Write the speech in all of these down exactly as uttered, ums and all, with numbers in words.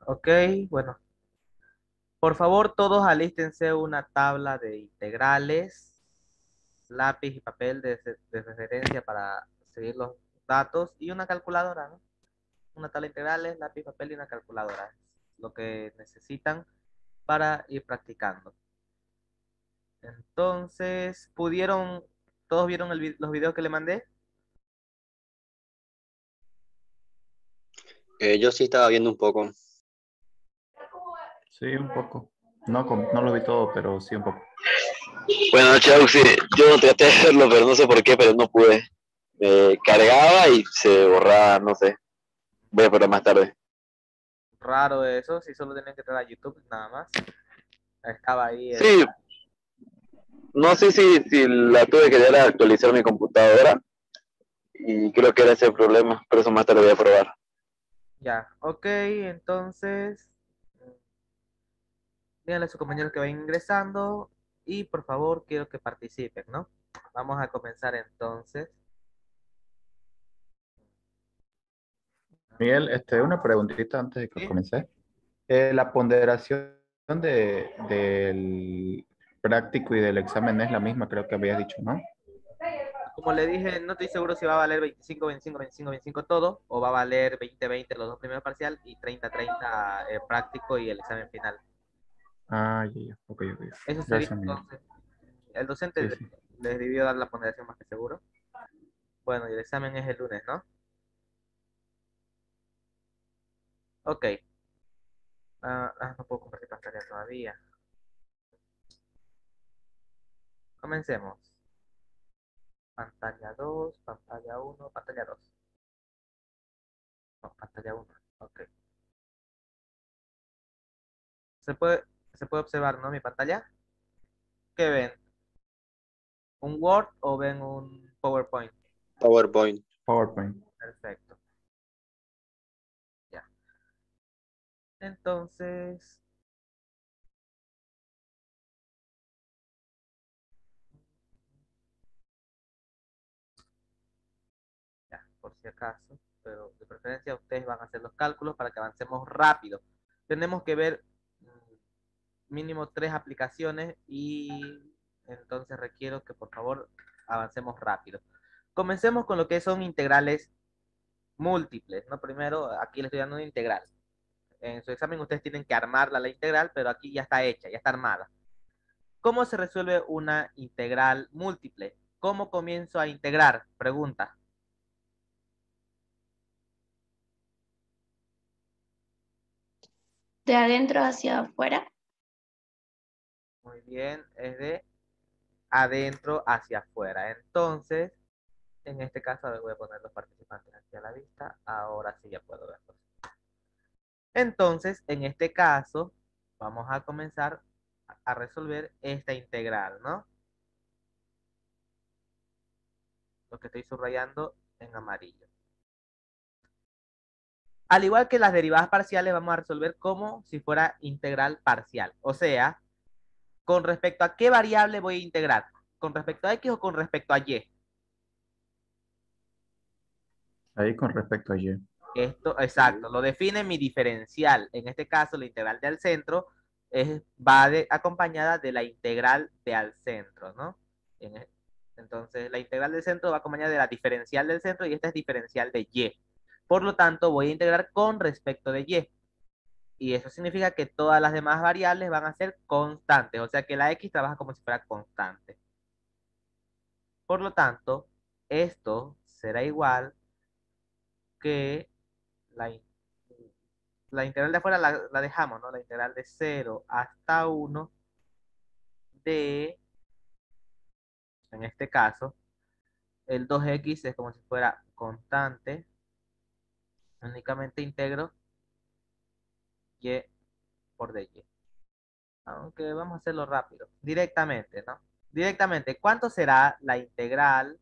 Ok, bueno, por favor todos alístense una tabla de integrales, lápiz y papel de, de referencia para seguir los datos y una calculadora, ¿no? Una tabla de integrales, lápiz, papel y una calculadora. Es lo que necesitan para ir practicando. Entonces, ¿pudieron, todos vieron el vi- los videos que le mandé? Eh, yo sí estaba viendo un poco. Sí, un poco. No, com- no lo vi todo, pero sí un poco. Buenas noches, Auxi. Yo traté de hacerlo, pero no sé por qué, pero no pude. Me cargaba y se borraba, no sé. Voy a esperar más tarde. Raro eso, si solo tenían que entrar a YouTube, nada más. Estaba ahí el... Sí, no sé si, si la tuve que dar a actualizar mi computadora y creo que era ese el problema, pero eso más tarde voy a probar. Ya, ok, entonces, díganle a sus compañeros que vayan ingresando y por favor quiero que participen, ¿no? Vamos a comenzar entonces. Miguel, este, una preguntita antes de que ¿Sí? comience. Eh, la ponderación de, del práctico y del examen es la misma, creo que habías dicho, ¿no? Como le dije, no estoy seguro si va a valer veinticinco, veinticinco, veinticinco, veinticinco todo o va a valer veinte, veinte los dos primeros parcial y treinta, treinta el práctico y el examen final. Ah, ya, ya. Ok, ok. Eso sería Gracias, Miguel. entonces. El docente Sí, sí. les debió dar la ponderación más que seguro. Bueno, y el examen es el lunes, ¿no? Ok. Ah, ah, no puedo compartir pantalla todavía. Comencemos. Pantalla dos, pantalla uno, pantalla dos. No, pantalla uno. Ok. Se puede, se puede observar, ¿no? Mi pantalla. ¿Qué ven? ¿Un Word o ven un PowerPoint? PowerPoint. PowerPoint. Perfecto. Ya. Entonces, ya, por si acaso, pero de preferencia ustedes van a hacer los cálculos para que avancemos rápido. Tenemos que ver mm, mínimo tres aplicaciones y entonces requiero que por favor avancemos rápido. Comencemos con lo que son integrales múltiples, ¿no? Primero, aquí les estoy dando una integral. En su examen ustedes tienen que armarla la integral, pero aquí ya está hecha, ya está armada. ¿Cómo se resuelve una integral múltiple? ¿Cómo comienzo a integrar? Pregunta. De adentro hacia afuera. Muy bien, es de adentro hacia afuera. Entonces, en este caso, a ver, voy a poner los participantes aquí a la vista. Ahora sí ya puedo verlos. Entonces, en este caso, vamos a comenzar a resolver esta integral, ¿no? Lo que estoy subrayando en amarillo. Al igual que las derivadas parciales, vamos a resolver como si fuera integral parcial. O sea, ¿con respecto a qué variable voy a integrar? ¿Con respecto a X o con respecto a Y? Ahí con respecto a Y. Esto, exacto, lo define mi diferencial. En este caso, la integral del centro es, va de, acompañada de la integral de al centro, ¿no? En e- entonces, la integral del centro va acompañada de la diferencial del centro y esta es diferencial de Y. Por lo tanto, voy a integrar con respecto de Y. Y eso significa que todas las demás variables van a ser constantes, o sea que la X trabaja como si fuera constante. Por lo tanto, esto será igual que la, la integral de afuera la, la dejamos, ¿no? La integral de cero hasta uno de, en este caso, el dos x es como si fuera constante, únicamente integro y por dy. Aunque vamos a hacerlo rápido, directamente, ¿no? Directamente, ¿cuánto será la integral?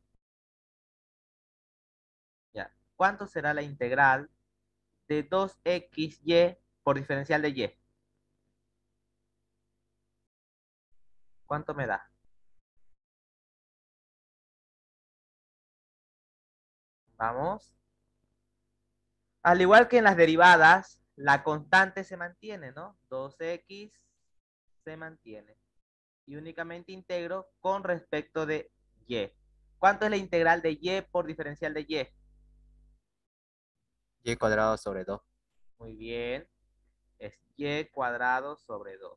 Ya, ¿cuánto será la integral de dos x y por diferencial de y? ¿Cuánto me da? Vamos. Al igual que en las derivadas, La constante se mantiene, ¿no? dos equis se mantiene. Y únicamente integro con respecto de y. ¿Cuánto es la integral de y por diferencial de y? Y cuadrado sobre dos. Muy bien. Es y cuadrado sobre dos.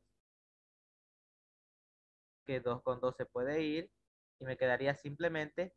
Que dos con dos se puede ir. Y me quedaría simplemente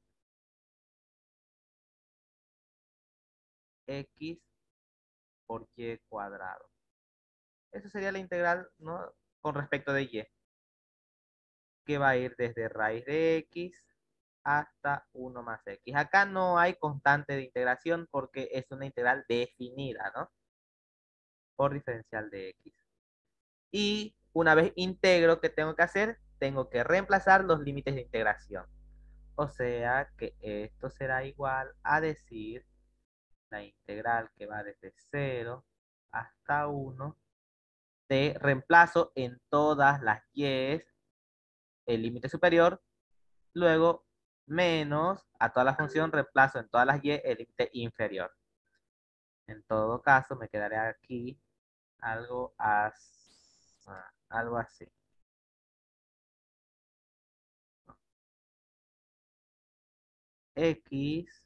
x por y cuadrado. Eso sería la integral, ¿no? Con respecto de y. Que va a ir desde raíz de x hasta uno más x. Acá no hay constante de integración porque es una integral definida, ¿no? Por diferencial de x. Y una vez integro, ¿qué tengo que hacer? Tengo que reemplazar los límites de integración. O sea que esto será igual a decir la integral que va desde cero hasta uno de reemplazo en todas las y, el límite superior, luego menos a toda la función reemplazo en todas las y el límite inferior. En todo caso me quedaré aquí algo, as, ah, algo así. X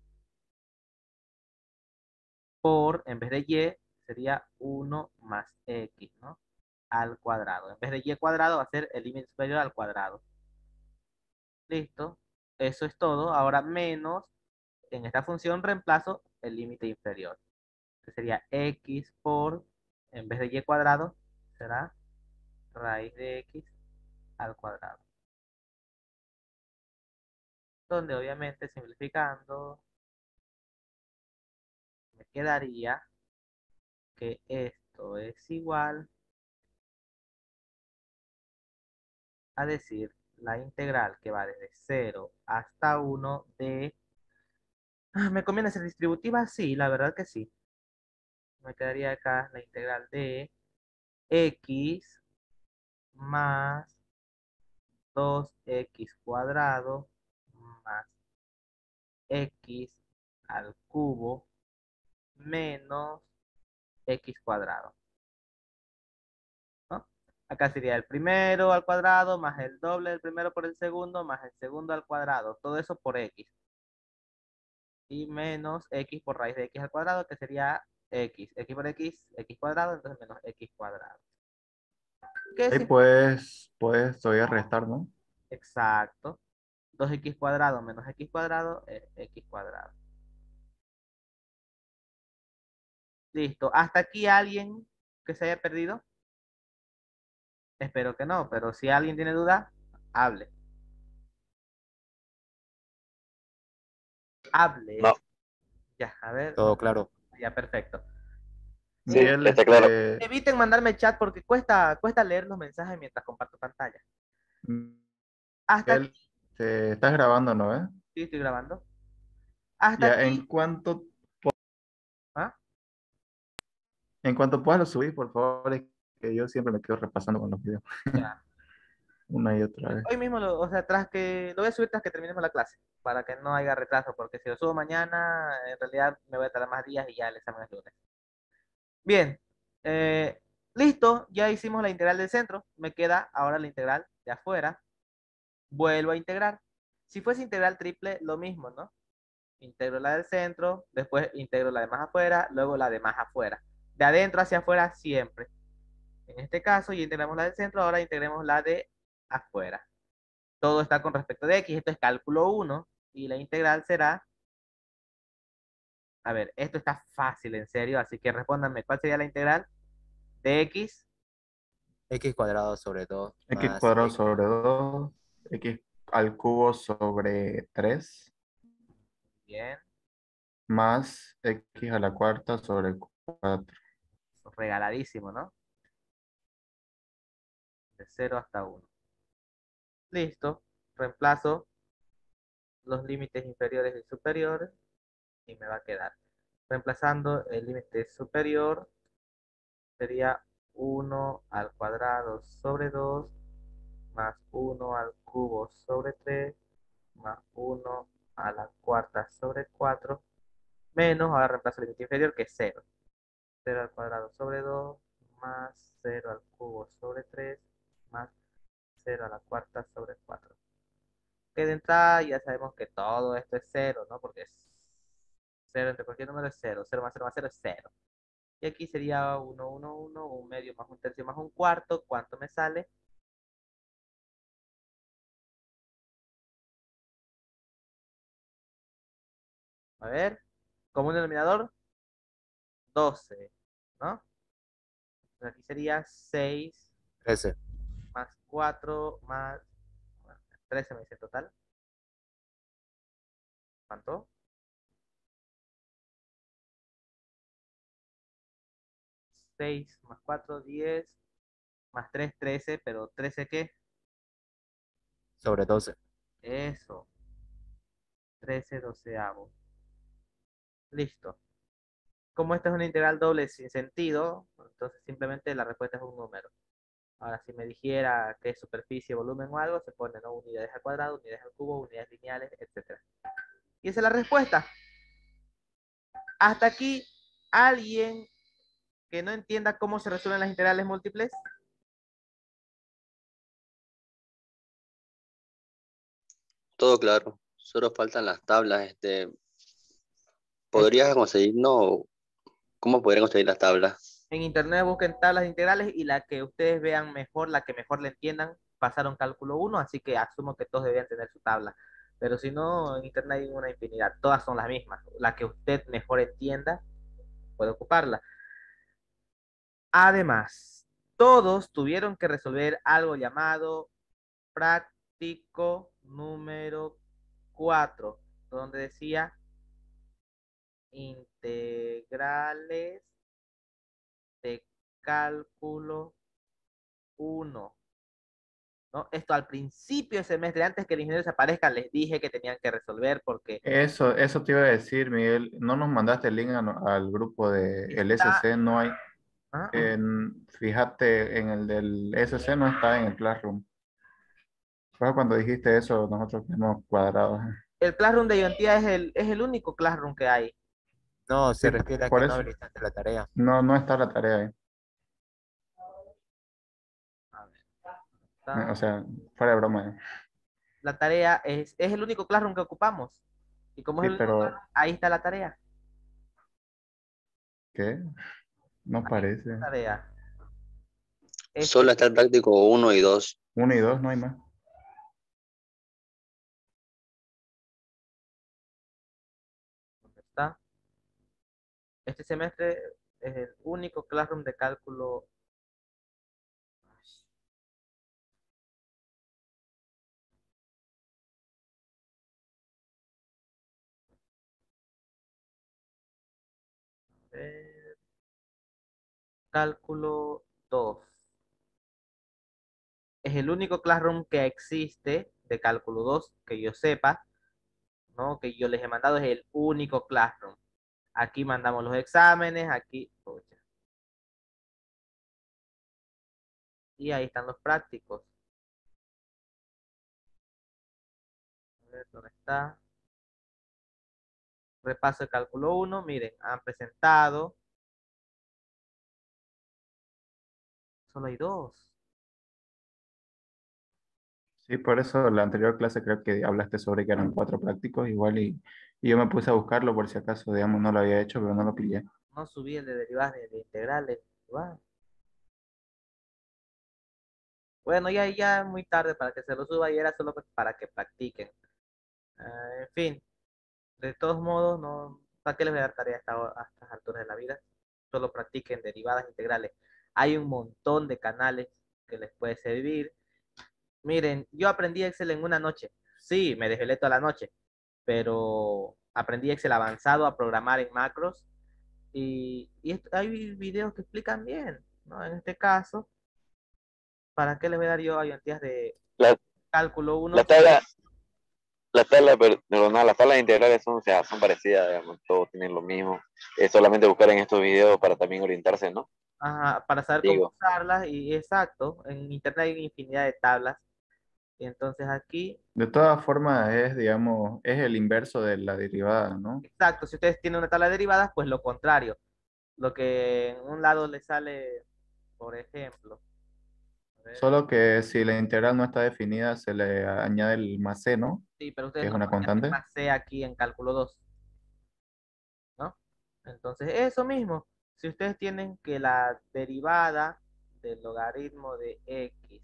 por, en vez de y, sería uno más x, ¿no? Al cuadrado. En vez de y cuadrado va a ser el límite superior al cuadrado. Listo. Eso es todo. Ahora menos, en esta función reemplazo el límite inferior. Que sería x por, en vez de y cuadrado, será raíz de x al cuadrado. Donde obviamente simplificando, me quedaría que esto es igual a decir la integral que va desde cero hasta uno de... Ah, ¿me conviene ser distributiva? Sí, la verdad que sí. Me quedaría acá la integral de x más dos equis cuadrado más x al cubo menos x cuadrado, ¿no? Acá sería el primero al cuadrado más el doble del primero por el segundo más el segundo al cuadrado. Todo eso por x. Y menos x por raíz de x al cuadrado, que sería x. X por x, x cuadrado, entonces menos x cuadrado. ¿Qué Ahí es puedes, puedes todavía restar, ¿no? exacto? dos equis cuadrado menos x cuadrado es x cuadrado. Listo. ¿Hasta aquí alguien que se haya perdido? Espero que no, pero si alguien tiene duda, hable. Hable. No, Ya, a ver. Todo claro. Ya, perfecto. sí, Miguel, está claro. este, Eviten mandarme chat porque cuesta, cuesta leer los mensajes mientras comparto pantalla. Hasta Miguel, aquí. te estás grabando, ¿no? ¿Eh? Sí, estoy grabando. Hasta Ya, en aquí. cuanto, ¿Ah? en cuanto puedas lo subir, por favor, es que yo siempre me quedo repasando con los videos Ya. una y otra vez. Hoy mismo, lo, o sea, tras que lo voy a subir tras que terminemos la clase, para que no haya retraso, porque si lo subo mañana, en realidad me voy a tardar más días y ya el examen es lunes. Bien, eh, listo, ya hicimos la integral del centro, me queda ahora la integral de afuera, vuelvo a integrar. Si fuese integral triple, lo mismo, ¿no? Integro la del centro, después integro la de más afuera, luego la de más afuera. De adentro hacia afuera siempre. En este caso, ya integramos la del centro, ahora integremos la de afuera. Todo está con respecto de x, esto es cálculo uno, y la integral será, a ver, esto está fácil, en serio, así que respóndanme, ¿cuál sería la integral de x? X cuadrado sobre dos X más cuadrado X. sobre dos, X al cubo sobre tres, Bien, más X a la cuarta sobre cuatro. regaladísimo, ¿no? De cero hasta uno. Listo, reemplazo los límites inferiores y superiores y me va a quedar. Reemplazando el límite superior sería uno al cuadrado sobre dos más uno al cubo sobre tres más uno a la cuarta sobre cuatro menos, ahora reemplazo el límite inferior que es cero. cero al cuadrado sobre dos más cero al cubo sobre tres más cero a la cuarta sobre cuatro. Que de entrada ya sabemos que todo esto es cero, ¿no? Porque es cero entre cualquier número es cero. Cero más cero más cero es cero. Y aquí sería uno, uno, uno, un medio más un tercio más un cuarto. ¿Cuánto me sale? A ver, común denominador, doce, ¿no? Entonces aquí sería seis trece. más cuatro más bueno, trece me dice en total. ¿Cuánto? seis más cuatro, diez, más tres, trece, pero trece ¿qué? Sobre doce. Eso, trece doceavos. Listo. Como esta es una integral doble sin sentido, entonces simplemente la respuesta es un número. Ahora, si me dijera qué es superficie, volumen o algo, se pone, ¿no? Unidades al cuadrado, unidades al cubo, unidades lineales, etcétera. Y esa es la respuesta. Hasta aquí, ¿alguien que no entienda cómo se resuelven las integrales múltiples? Todo claro. Solo faltan las tablas. Este, Es- ¿podrías conseguirnos? ¿Cómo podrían conseguir las tablas? en internet busquen tablas integrales y la que ustedes vean mejor, la que mejor le entiendan, pasaron cálculo uno, así que asumo que todos deberían tener su tabla. Pero si no, en internet hay una infinidad, todas son las mismas. La que usted mejor entienda, puede ocuparla. Además, todos tuvieron que resolver algo llamado práctico número cuatro, donde decía integrales de cálculo uno, ¿no? Esto al principio del semestre, antes que el ingeniero se aparezca, les dije que tenían que resolver porque Eso, eso te iba a decir, Miguel. No nos mandaste el link a no- al grupo de el está... S C, no hay. ¿Ah? En- fíjate, en el del S C no está en el Classroom. Fue cuando dijiste eso, nosotros hemos cuadrado. El Classroom de Iontía es el, es el único Classroom que hay. No, Sí, se refiere a por que no eso. habilitaste la tarea. No, no está la tarea ahí. A ver, Eh, O está. sea, fuera de broma. eh. La tarea es, es el único Classroom que ocupamos. Y como es Sí, el único pero Classroom, ahí está la tarea. ¿qué? No Ahí está la parece. tarea. Solo Este, está el práctico uno y dos. Uno y dos, no hay más. ¿dónde está? Este semestre es el único Classroom de cálculo. eh, Cálculo dos. Es el único Classroom que existe de cálculo dos que yo sepa, ¿no? Que yo les he mandado, es el único Classroom. Aquí mandamos los exámenes, aquí, pucha, y ahí están los prácticos. A ver, ¿dónde está? Repaso de cálculo uno, miren, han presentado, solo hay dos. Sí, por eso la anterior clase creo que hablaste sobre que eran cuatro prácticos igual y, y yo me puse a buscarlo por si acaso, digamos, no lo había hecho, pero no lo pillé. No subí el de derivadas ni el de integrales. Wow. Bueno, ya, ya es muy tarde para que se lo suba y era solo para que practiquen. Ah, en fin, de todos modos, no, ¿para qué les voy a dar tarea hasta, a estas alturas de la vida? Solo practiquen derivadas integrales. Hay un montón de canales que les puede servir. Miren, yo aprendí Excel en una noche. Sí, me desvelé toda la noche, pero aprendí Excel avanzado a programar en macros y, y est- hay videos que explican bien, ¿no? En este caso, ¿para qué les voy a dar yo ayudantías de La, cálculo la uno? tabla, la tabla, per- perdona, las tablas integrales son, o sea, son parecidas, digamos, todos tienen lo mismo. Es solamente buscar en estos videos para también orientarse, ¿no? Ajá, para saber cómo Digo, usarlas y exacto, en internet hay infinidad de tablas. Y entonces aquí, De todas formas es, digamos, es el inverso de la derivada, ¿no? exacto, si ustedes tienen una tabla de derivadas, pues lo contrario. Lo que en un lado le sale, por ejemplo, a ver, Solo que si la integral no está definida, se le añade el más c, ¿no? sí, pero Que ustedes es no una pueden hacer constante. más C aquí en cálculo dos, ¿no? Entonces, eso mismo, si ustedes tienen que la derivada del logaritmo de x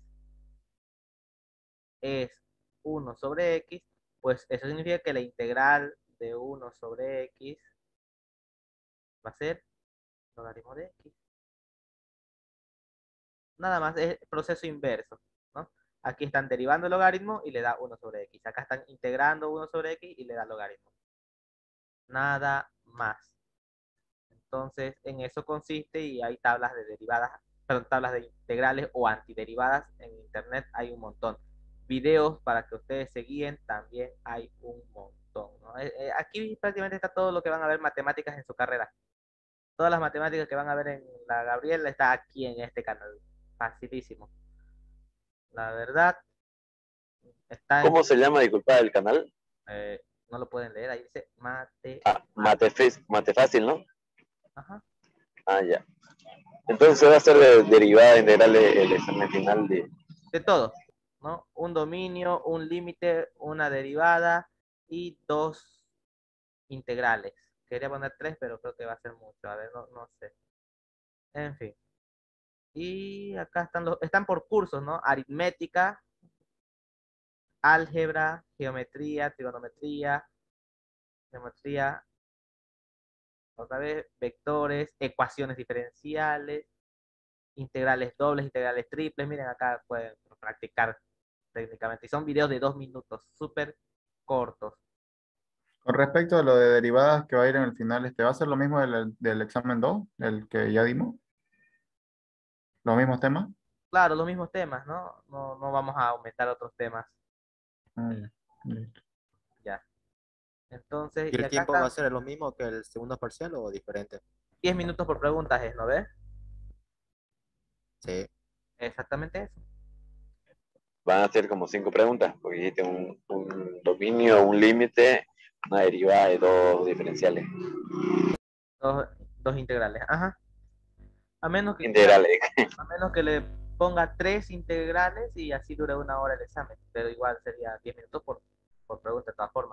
es uno sobre x, pues eso significa que la integral de uno sobre x va a ser logaritmo de x. Nada más es proceso inverso, ¿no? Aquí están derivando el logaritmo y le da uno sobre x. Acá están integrando uno sobre x y le da logaritmo. Nada más. Entonces, en eso consiste y hay tablas de derivadas, perdón, tablas de integrales o antiderivadas en internet, hay un montón. Videos para que ustedes se guíen, también hay un montón, ¿no? Eh, eh, aquí prácticamente está todo lo que van a ver matemáticas en su carrera. Todas las matemáticas que van a ver en la Gabriela está aquí en este canal. Facilísimo. La verdad, está en, ¿Cómo se llama, disculpa, el canal? eh, no lo pueden leer, ahí dice mate. Ah, mate, Fes- mate fácil, ¿no? Ajá. Ah, ya. Entonces va a ser de derivada integral el, el examen final de... De todo, ¿no? Un dominio, un límite, una derivada y dos integrales. Quería poner tres, pero creo que va a ser mucho. A ver, no, no sé. En fin. Y acá están los, están por cursos, ¿no? Aritmética, álgebra, geometría, trigonometría, geometría, otra vez, vectores, ecuaciones diferenciales, integrales dobles, integrales triples. Miren, acá pueden practicar técnicamente. Y son videos de dos minutos, súper cortos. Con respecto a lo de derivadas que va a ir en el final, este, ¿va a ser lo mismo del, del examen dos, el que ya dimos? ¿Los mismos temas? Claro, los mismos temas, ¿no? No, no vamos a aumentar otros temas. Ah, ya. Listo. Ya. Entonces, ¿Y y el acá tiempo va a están ser lo mismo que el segundo parcial o diferente? diez minutos por preguntas, ¿es, no ves? Sí. Exactamente eso. Van a ser como cinco preguntas, porque dijiste un, un dominio, un límite, una derivada de dos diferenciales. Dos, dos integrales. Ajá. A menos que quieran, Integrales. a menos que le ponga tres integrales y así dure una hora el examen. Pero igual sería diez minutos por, por pregunta de todas formas.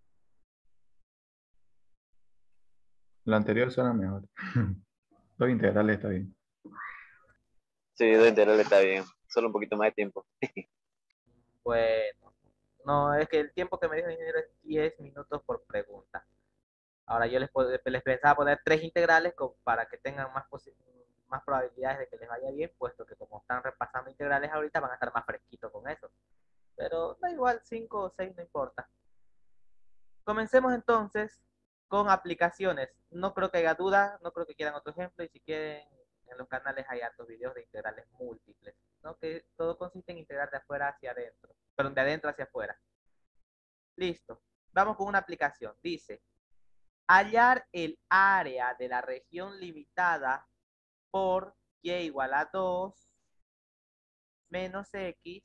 La anterior suena mejor. Dos integrales está bien. Sí, dos integrales está bien. Solo un poquito más de tiempo. Bueno, no, es que el tiempo que me dijo el ingeniero es diez minutos por pregunta. Ahora yo les, puedo- les pensaba poner tres integrales con- para que tengan más, más probabilidades de que les vaya bien, puesto que como están repasando integrales ahorita van a estar más fresquitos con eso. Pero da igual, cinco o seis no importa. Comencemos entonces con aplicaciones. No creo que haya dudas, no creo que quieran otro ejemplo y si quieren en los canales hay altos videos de integrales múltiples, ¿no? Que todo consiste en integrar de afuera hacia adentro, perdón, de adentro hacia afuera. Listo. Vamos con una aplicación. Dice, hallar el área de la región limitada por y igual a dos menos x,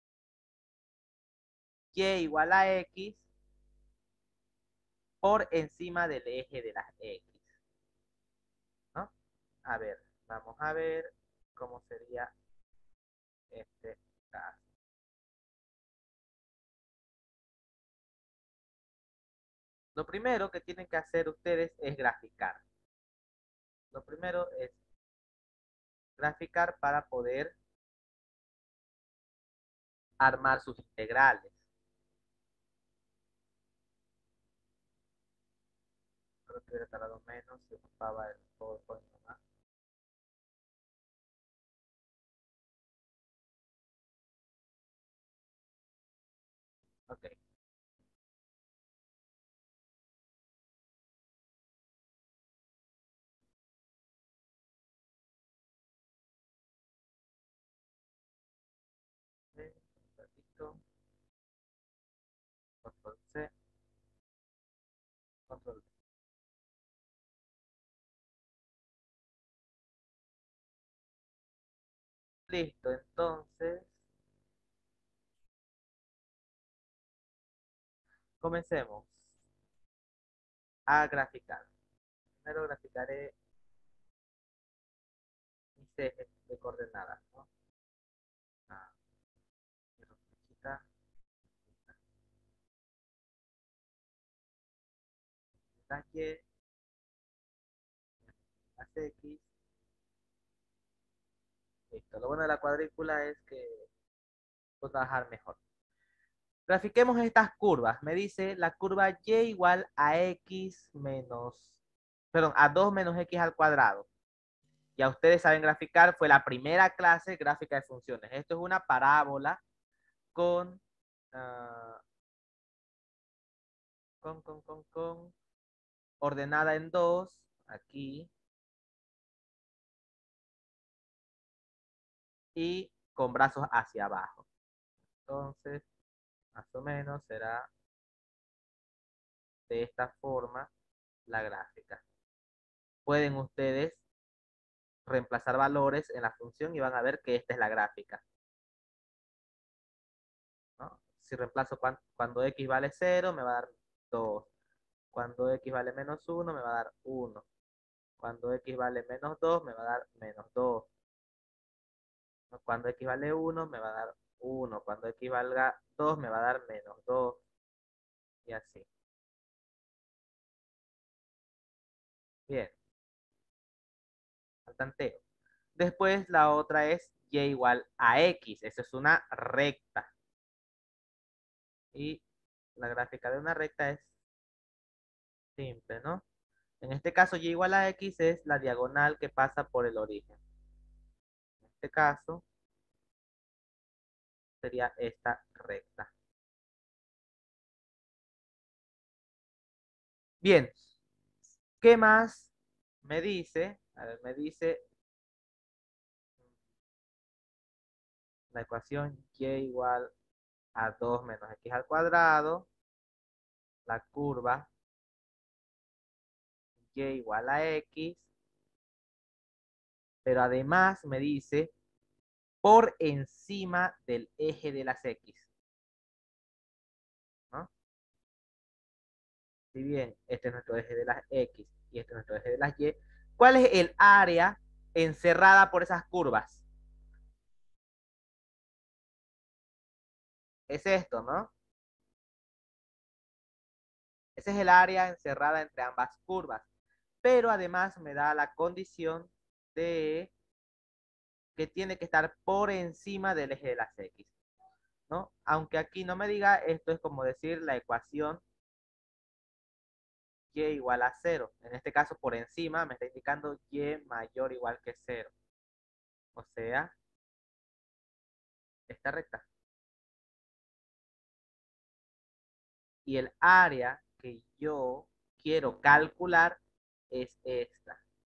y igual a x por encima del eje de las x, ¿no? A ver, vamos a ver cómo sería este caso. Lo primero que tienen que hacer ustedes es graficar. Lo primero es graficar para poder armar sus integrales. Creo que hubiera tardado menos si ocupaba el PowerPoint nomás. Ok. Un ratito. Control C. Control V. Listo, entonces comencemos a graficar. Primero graficaré ejes de coordenadas, ¿no? Ah, flechita, las Y, las X. Listo. Lo bueno de la cuadrícula es que puedo trabajar mejor. Grafiquemos estas curvas. Me dice la curva y igual a x menos, perdón, a dos menos x al cuadrado. Ya ustedes saben graficar, fue la primera clase gráfica de funciones. Esto es una parábola con, uh, con, con, con, con, ordenada en dos, aquí, y con brazos hacia abajo. Entonces, más o menos será de esta forma la gráfica. Pueden ustedes reemplazar valores en la función y van a ver que esta es la gráfica, ¿no? Si reemplazo cuando, cuando x vale cero, me va a dar dos. Cuando x vale menos uno, me va a dar uno. Cuando x vale menos dos, me va a dar menos dos. Cuando x vale uno, me va a dar uno. Cuando x valga dos, me va a dar menos dos. Y así. Bien. Al tanteo. Después la otra es y igual a x. Eso es una recta. Y la gráfica de una recta es simple, ¿no? En este caso, y igual a x es la diagonal que pasa por el origen. En este caso, sería esta recta. Bien. ¿Qué más me dice? A ver, me dice la ecuación y igual a dos menos x al cuadrado. La curva y igual a x. Pero además me dice por encima del eje de las x, ¿no? Si bien este es nuestro eje de las x y este es nuestro eje de las y, ¿cuál es el área encerrada por esas curvas? Es esto, ¿no? Ese es el área encerrada entre ambas curvas. Pero además me da la condición de que tiene que estar por encima del eje de las x, ¿no? Aunque aquí no me diga, esto es como decir la ecuación y igual a cero. En este caso, por encima me está indicando y mayor o igual que cero. O sea, esta recta. Y el área que yo quiero calcular es esta.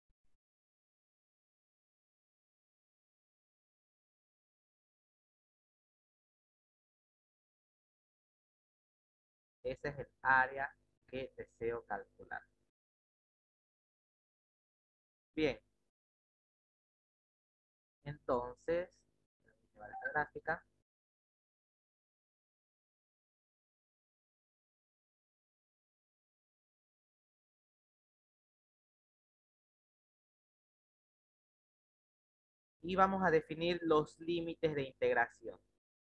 Ese es el área que deseo calcular. Bien. Entonces, la gráfica. Y vamos a definir los límites de integración.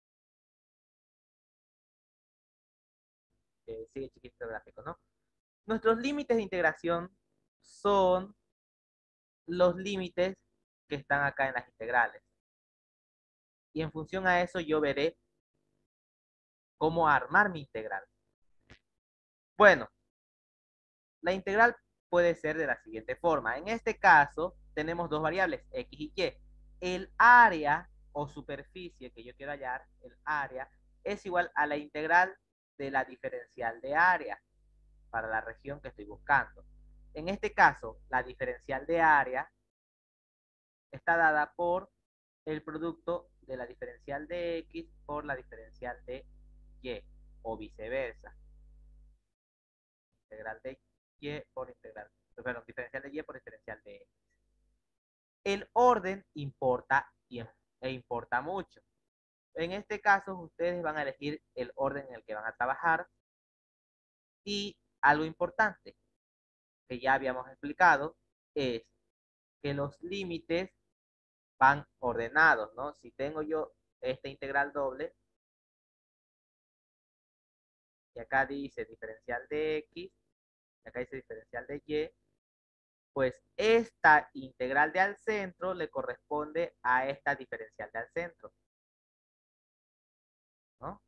Eh, sigue chiquito el gráfico, ¿no? Nuestros límites de integración son los límites que están acá en las integrales. Y en función a eso yo veré cómo armar mi integral. Bueno, la integral puede ser de la siguiente forma. En este caso tenemos dos variables, x y y. El área o superficie que yo quiero hallar, el área, es igual a la integral de la diferencial de área para la región que estoy buscando. En este caso, la diferencial de área está dada por el producto de la diferencial de x por la diferencial de y o viceversa. Integral de y por integral, perdón, diferencial de y por diferencial de x. El orden importa e importa mucho. En este caso, ustedes van a elegir el orden en el que van a trabajar y algo importante que ya habíamos explicado es que los límites van ordenados, ¿no? Si tengo yo esta integral doble, y acá dice diferencial de X, y acá dice diferencial de Y, pues esta integral de al centro le corresponde a esta diferencial de al centro, ¿no?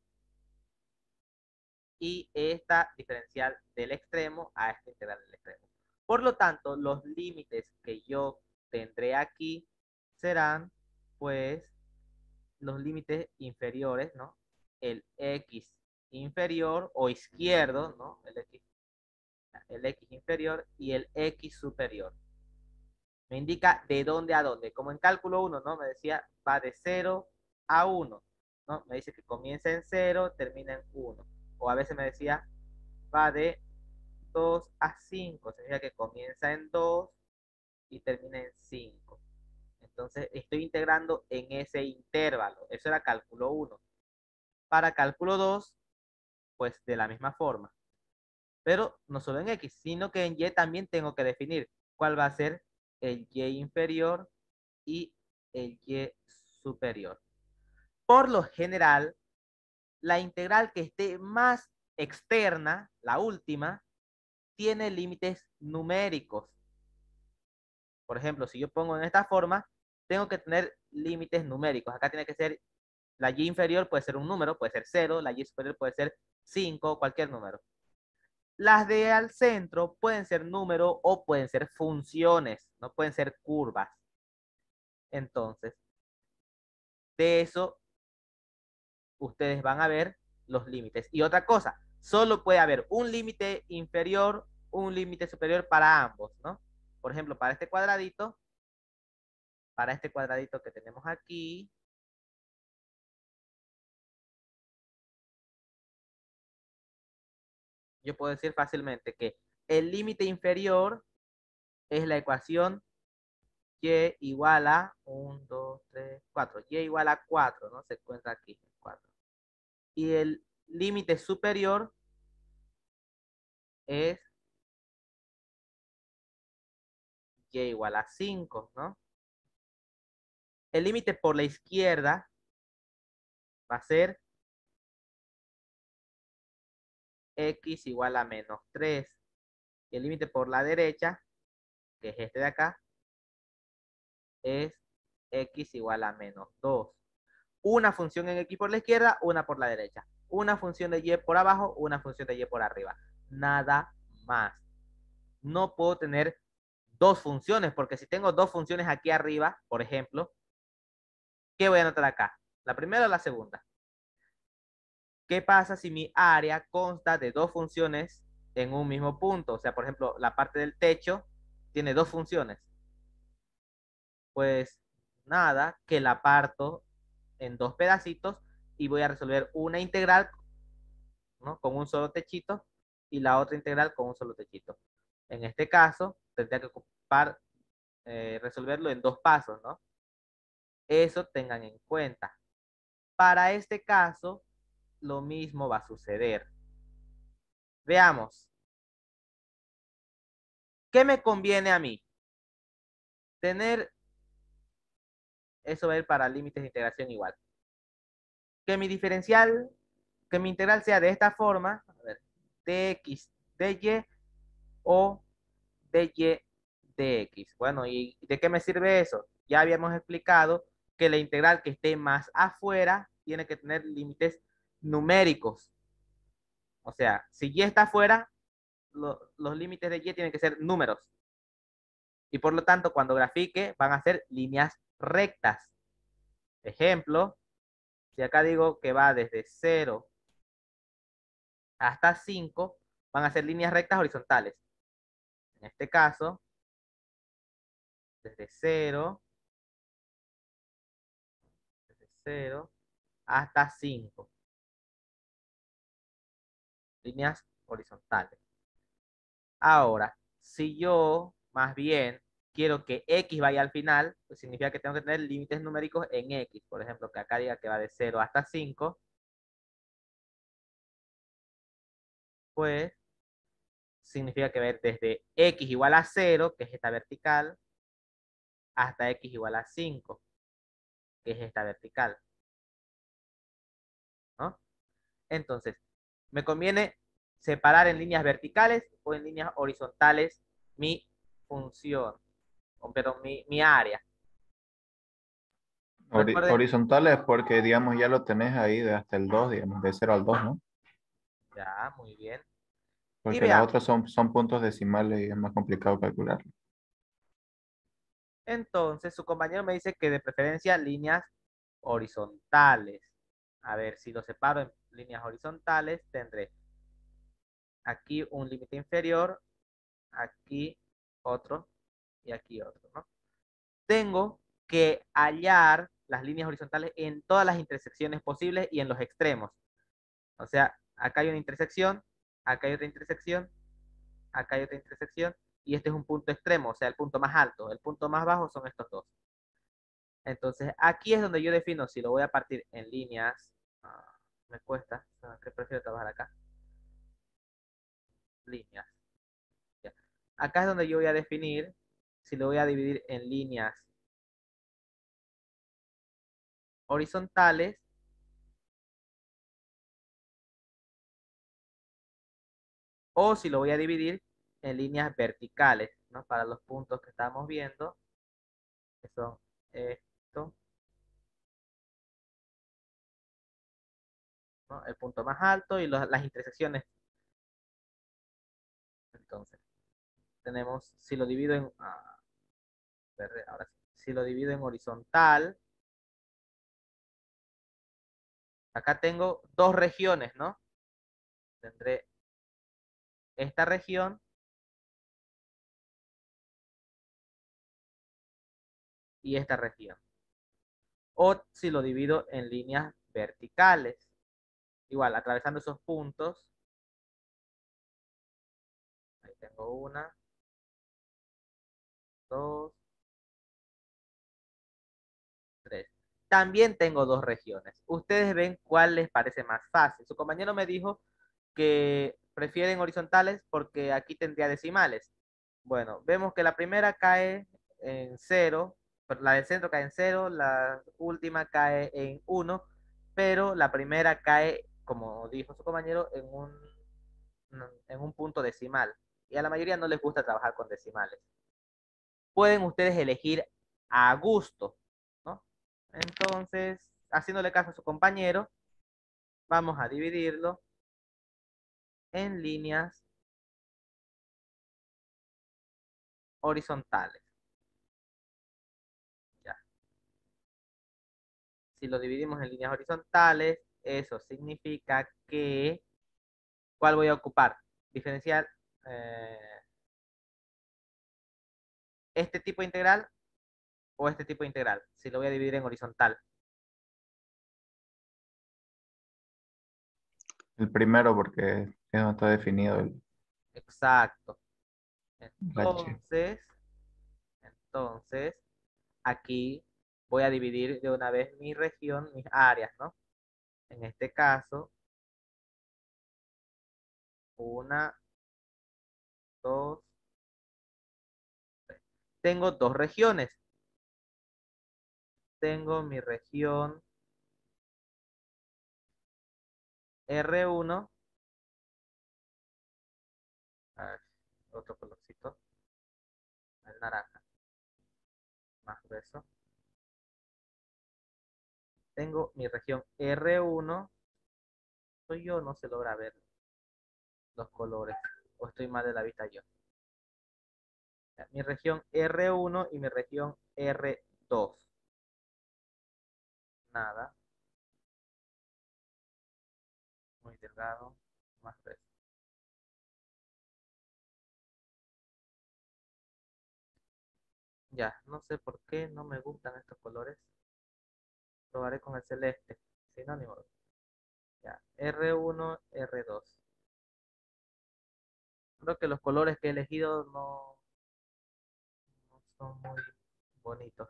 Y esta diferencial del extremo a esta integral del extremo. Por lo tanto, los límites que yo tendré aquí serán, pues, los límites inferiores, ¿no? El X inferior o izquierdo, ¿no? El X, el X inferior y el X superior. Me indica de dónde a dónde. Como en cálculo uno, ¿no? Me decía, va de cero a uno, ¿no? Me dice que comienza en cero, termina en uno. O a veces me decía, va de dos a cinco. Significa que comienza en dos y termina en cinco. Entonces, estoy integrando en ese intervalo. Eso era cálculo uno. Para cálculo dos, pues de la misma forma. Pero no solo en X, sino que en Y también tengo que definir cuál va a ser el Y inferior y el Y superior. Por lo general, la integral que esté más externa, la última, tiene límites numéricos. Por ejemplo, si yo pongo en esta forma, tengo que tener límites numéricos. Acá tiene que ser, la Y inferior puede ser un número, puede ser cero, la Y superior puede ser cinco, cualquier número. Las de al centro pueden ser números o pueden ser funciones, no pueden ser curvas. Entonces, de eso ustedes van a ver los límites. Y otra cosa, solo puede haber un límite inferior, un límite superior para ambos, ¿no? Por ejemplo, para este cuadradito, para este cuadradito que tenemos aquí, yo puedo decir fácilmente que el límite inferior es la ecuación y igual a uno, dos, tres, cuatro. Y igual a cuatro, ¿no? Se encuentra aquí, cuatro. Y el límite superior es y igual a cinco, ¿no? El límite por la izquierda va a ser x igual a menos tres. Y el límite por la derecha, que es este de acá, es x igual a menos dos. Una función en x por la izquierda, una por la derecha. Una función de y por abajo, una función de y por arriba. Nada más. No puedo tener dos funciones, porque si tengo dos funciones aquí arriba, por ejemplo, ¿qué voy a anotar acá? ¿La primera o la segunda? ¿Qué pasa si mi área consta de dos funciones en un mismo punto? O sea, por ejemplo, la parte del techo tiene dos funciones. Pues nada, que la parto en dos pedacitos y voy a resolver una integral, ¿no? Con un solo techito y la otra integral con un solo techito. En este caso, tendría que ocupar, eh, resolverlo en dos pasos, ¿no? Eso tengan en cuenta. Para este caso, lo mismo va a suceder. Veamos. ¿Qué me conviene a mí? Tener, eso va a ir para límites de integración igual. Que mi diferencial, que mi integral sea de esta forma, a ver, dx dy o dy dx. Bueno, ¿y de qué me sirve eso? Ya habíamos explicado que la integral que esté más afuera tiene que tener límites numéricos. O sea, si y está afuera, lo, los límites de y tienen que ser números. Y por lo tanto, cuando grafique, van a ser líneas rectas. Ejemplo, si acá digo que va desde cero hasta cinco, van a ser líneas rectas horizontales. En este caso, desde cero, desde cero hasta cinco. Líneas horizontales. Ahora, si yo más bien quiero que x vaya al final, pues significa que tengo que tener límites numéricos en x. Por ejemplo, que acá diga que va de cero hasta cinco, pues significa que va a ir desde x igual a cero, que es esta vertical, hasta x igual a cinco. que es esta vertical, ¿no? Entonces, me conviene separar en líneas verticales o en líneas horizontales mi función, o, perdón, mi, mi área. Hori- Recuerden, horizontales porque, digamos, ya lo tenés ahí de hasta el dos, digamos, de cero al dos, ¿no? ya, muy bien. Y Porque las veamos, otras son, son puntos decimales y es más complicado calcularlo. entonces su compañero me dice que de preferencia líneas horizontales. A ver, si lo separo en líneas horizontales, tendré aquí un límite inferior, aquí otro y aquí otro, ¿no? Tengo que hallar las líneas horizontales en todas las intersecciones posibles y en los extremos. O sea, acá hay una intersección, acá hay otra intersección, acá hay otra intersección, y este es un punto extremo, o sea, el punto más alto. El punto más bajo son estos dos. Entonces, aquí es donde yo defino si lo voy a partir en líneas. Ah, me cuesta, que prefiero trabajar acá. Líneas. Ya. Acá es donde yo voy a definir si lo voy a dividir en líneas horizontales o si lo voy a dividir en líneas verticales, ¿no? Para los puntos que estamos viendo, que son esto, ¿no? El punto más alto y los- las intersecciones. Entonces, tenemos, si lo divido en, ah, verde, ahora sí. Si lo divido en horizontal, acá tengo dos regiones, ¿no? Tendré esta región y esta región. O si lo divido en líneas verticales, igual, atravesando esos puntos, ahí tengo una, dos, tres. También tengo dos regiones. Ustedes ven cuál les parece más fácil. Su compañero me dijo que prefieren horizontales porque aquí tendría decimales. Bueno, vemos que la primera cae en cero, la del centro cae en cero, la última cae en uno, pero la primera cae, como dijo su compañero, en un, en un punto decimal. Y a la mayoría no les gusta trabajar con decimales. Pueden ustedes elegir a gusto, ¿no? Entonces, haciéndole caso a su compañero, vamos a dividirlo en líneas horizontales. Ya. Si lo dividimos en líneas horizontales, eso significa que, ¿cuál voy a ocupar? Diferencial, eh, este tipo de integral o este tipo de integral, si lo voy a dividir en horizontal. El primero porque es donde está definido el Exacto. H. Entonces, entonces, aquí voy a dividir de una vez mi región, mis áreas, ¿no? En este caso, una, dos, tres. Tengo dos regiones. Tengo mi región R uno, a ver, otro colorcito, el naranja, más grueso. Tengo mi región R uno, soy yo, no se logra ver los colores, o estoy mal de la vista yo. Mi región R uno y mi región R dos. Nada, muy delgado, más grueso. Ya, no sé por qué no me gustan estos colores. Probaré con el celeste, sinónimo. Ya, R uno, R dos. Creo que los colores que he elegido no, no son muy bonitos.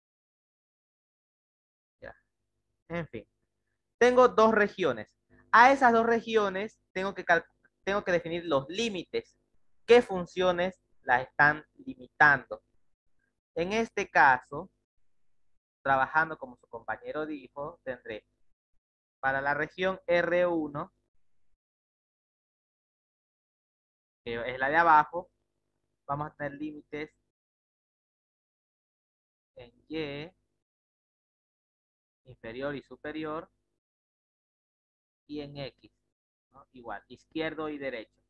Ya, en fin. Tengo dos regiones. A esas dos regiones tengo que, tengo que definir los límites. ¿Qué funciones las están limitando? En este caso, trabajando como su compañero dijo, tendré para la región R uno, que es la de abajo, vamos a tener límites en Y, inferior y superior, y en X, ¿no? Igual, izquierdo y derecho.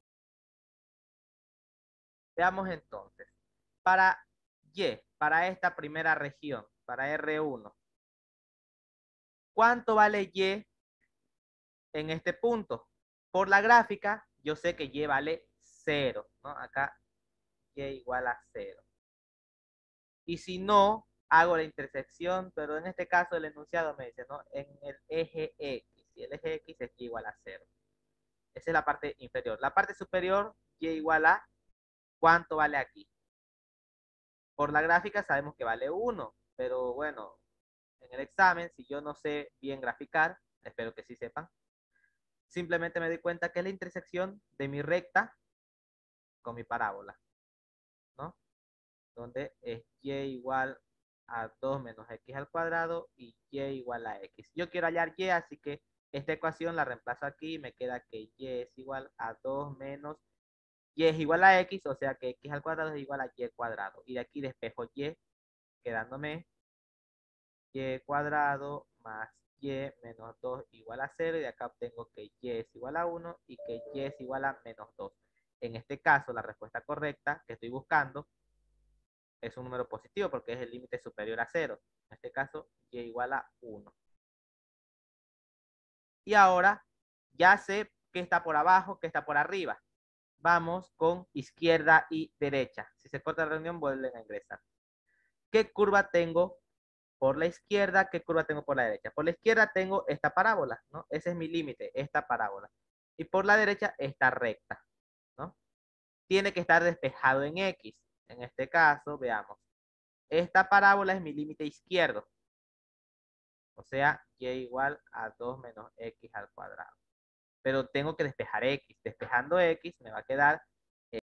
Veamos entonces, para Y, para esta primera región, para R uno, ¿cuánto vale Y en este punto? Por la gráfica, yo sé que Y vale cero, ¿no? Acá Y igual a cero. Y si no, hago la intersección, pero en este caso el enunciado me dice, ¿no? En el eje X, y el eje X es Y igual a cero. Esa es la parte inferior. La parte superior, Y igual a, ¿cuánto vale aquí? Por la gráfica sabemos que vale uno, pero bueno, en el examen, si yo no sé bien graficar, espero que sí sepan, simplemente me doy cuenta que es la intersección de mi recta con mi parábola, ¿no? Donde es Y igual a dos menos X al cuadrado y Y igual a X. Yo quiero hallar Y, así que esta ecuación la reemplazo aquí y me queda que Y es igual a dos menos Y es igual a X, o sea que X al cuadrado es igual a Y cuadrado. Y de aquí despejo Y, quedándome Y cuadrado más Y menos dos igual a cero. Y de acá obtengo que Y es igual a uno y que Y es igual a menos dos. En este caso, la respuesta correcta que estoy buscando es un número positivo porque es el límite superior a cero. En este caso, Y igual a uno. Y ahora ya sé qué está por abajo, qué está por arriba. Vamos con izquierda y derecha. Si se corta la reunión, vuelven a ingresar. ¿Qué curva tengo por la izquierda? ¿Qué curva tengo por la derecha? Por la izquierda tengo esta parábola, ¿no? Ese es mi límite, esta parábola. Y por la derecha, esta recta, ¿no? Tiene que estar despejado en X. En este caso, veamos. Esta parábola es mi límite izquierdo. O sea, Y igual a dos menos X al cuadrado. Pero tengo que despejar X. Despejando X me va a quedar